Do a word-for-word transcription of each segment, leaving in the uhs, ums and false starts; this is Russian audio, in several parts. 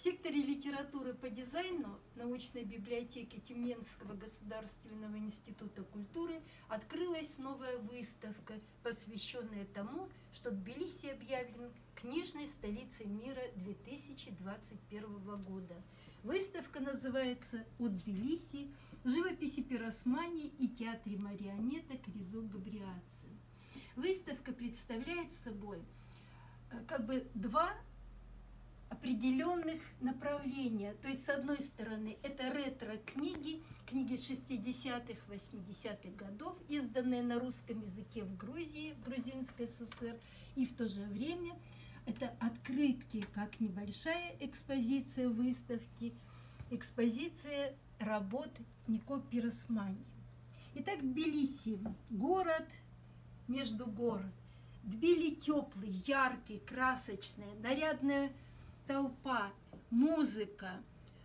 секторе литературы по дизайну научной библиотеки Тюменского государственного института культуры открылась новая выставка, посвященная тому, что Тбилиси объявлен книжной столицей мира две тысячи двадцать первого года. Выставка называется «От Тбилиси. Живописи Пиросмани и театре марионеток Резо Габриадзе». Выставка представляет собой как бы два определенных направления. То есть, с одной стороны, это ретро-книги, книги шестидесятых, восьмидесятых годов, изданные на русском языке в Грузии, в Грузинской ССР, и в то же время это открытки, как небольшая экспозиция выставки, экспозиция работ Нико Пиросмани. Итак, Тбилиси – город между гор. Тбили теплый, яркий, красочный, нарядная толпа, музыка,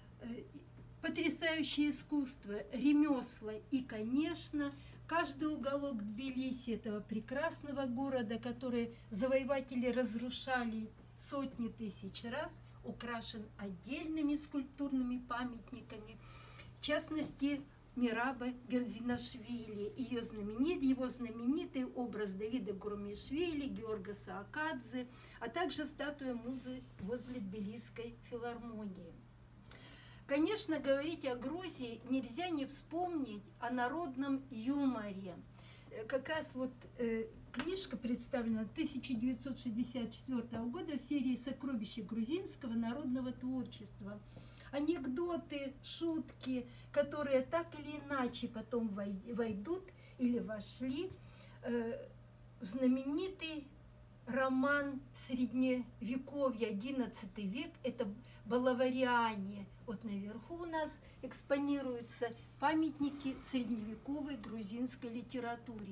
потрясающее искусство, ремесла и, конечно, каждый уголок Тбилиси, этого прекрасного города, который завоеватели разрушали сотни тысяч раз, украшен отдельными скульптурными памятниками, в частности, Мираба Гердзинашвили, ее знаменит, его знаменитый образ Давида Гурмишвили, Георгаса Акадзе, а также статуя музы возле Тбилисской филармонии. Конечно, говорить о Грузии нельзя не вспомнить о народном юморе. Как раз вот э, книжка представлена тысяча девятьсот шестьдесят четвёртого года в серии «Сокровища грузинского народного творчества». Анекдоты, шутки, которые так или иначе потом войдут или вошли э, в знаменитый роман Средневековья, одиннадцатый век, это «Балавариане». Вот наверху у нас экспонируются памятники средневековой грузинской литературе.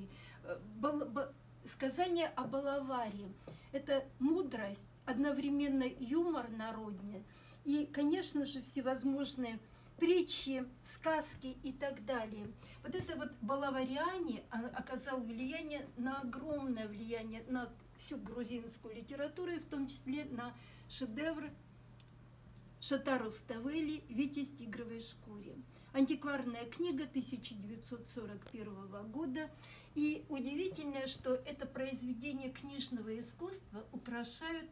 Сказание о Балаваре – это мудрость, одновременно юмор народный, и, конечно же, всевозможные притчи, сказки и так далее. Вот это вот Балавариане оказал влияние на огромное влияние на всю грузинскую литературу, и в том числе на шедевр Шота Руставели «Витязь в тигровой шкуре». Антикварная книга тысяча девятьсот сорок первого года. И удивительно, что это произведение книжного искусства украшают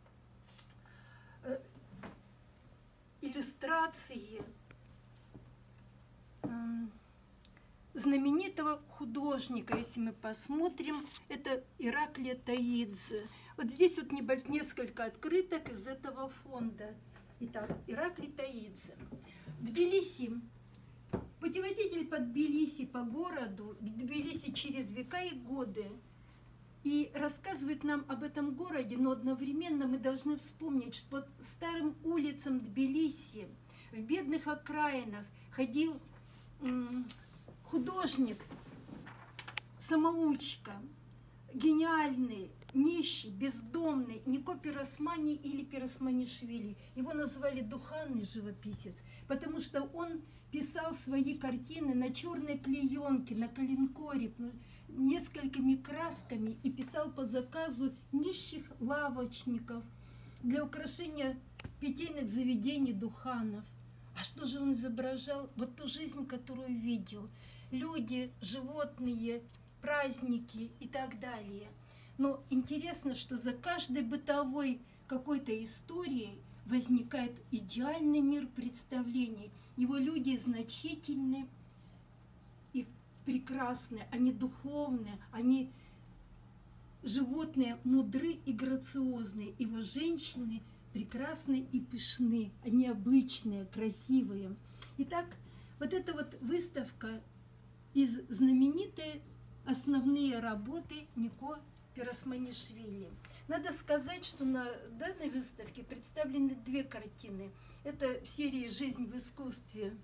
иллюстрации знаменитого художника, если мы посмотрим, это Ираклия Таидзе. Вот здесь вот несколько открыток из этого фонда. Итак, Ираклий Таидзе. Тбилиси. Путеводитель по Тбилиси, по городу, Тбилиси через века и годы. И рассказывает нам об этом городе, но одновременно мы должны вспомнить, что по старым улицам Тбилиси, в бедных окраинах ходил художник, самоучка, гениальный, нищий, бездомный Нико Пиросмани или Пиросманишвили. Его называли духанный живописец, потому что он писал свои картины на черной клеенке, на коленкоре, несколькими красками, и писал по заказу нищих лавочников для украшения питейных заведений духанов. А что же он изображал? Вот ту жизнь, которую видел. Люди, животные, праздники и так далее. Но интересно, что за каждой бытовой какой-то историей возникает идеальный мир представлений. Его люди значительны, их прекрасны, они духовны, они животные мудры и грациозны. Его женщины прекрасны и пышны, они обычные, красивые. Итак, вот эта вот выставка из знаменитой основные работы Нико Пиросманишвили. Надо сказать, что на данной выставке представлены две картины. Это в серии «Жизнь в искусстве»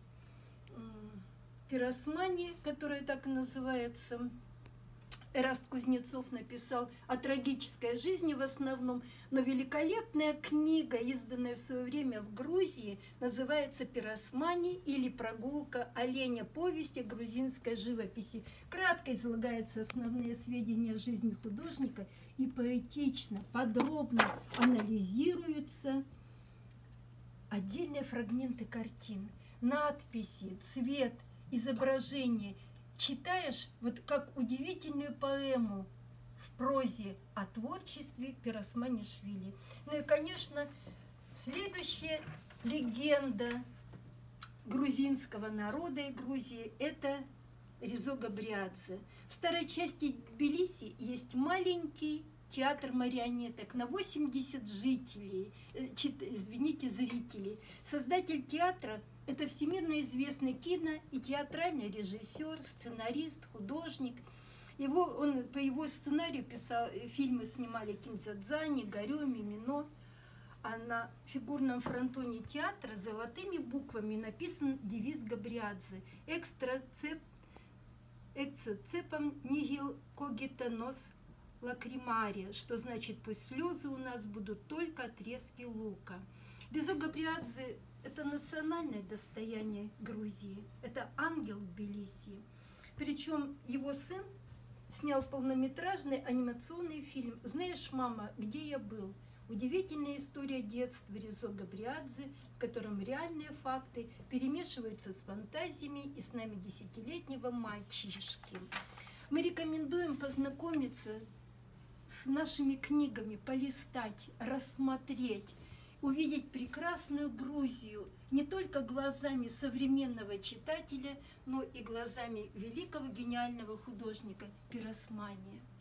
Пиросмани, которая так и называется. Эраст Кузнецов написал о трагической жизни в основном, но великолепная книга, изданная в свое время в Грузии, называется «Пиросмани» или «Прогулка оленя. Повесть о грузинской живописи». Кратко излагаются основные сведения о жизни художника и поэтично, подробно анализируются отдельные фрагменты картин, надписи, цвет, изображение. Читаешь вот как удивительную поэму в прозе о творчестве Пиросманишвили. Ну и, конечно, следующая легенда грузинского народа и Грузии – это Резо Габриадзе. В старой части Тбилиси есть маленький театр марионеток на восемьдесят жителей, извините, зрителей. Создатель театра – это всемирно известный кино- и театральный режиссер, сценарист, художник. Его, он, по его сценарию писал, фильмы снимали Кинзадзани, Горё, Мимино. А на фигурном фронтоне театра золотыми буквами написан девиз Габриадзе «Экстра цеп, экстра цепом нигил когита нос лакримария», что значит «пусть слезы у нас будут только отрезки лука». Резо Габриадзе – это национальное достояние Грузии, это ангел Тбилиси. Причем его сын снял полнометражный анимационный фильм «Знаешь, мама, где я был?». Удивительная история детства Резо Габриадзе, в котором реальные факты перемешиваются с фантазиями и снами десятилетнего мальчишки. Мы рекомендуем познакомиться с нашими книгами, полистать, рассмотреть, увидеть прекрасную Грузию не только глазами современного читателя, но и глазами великого гениального художника Пиросмания.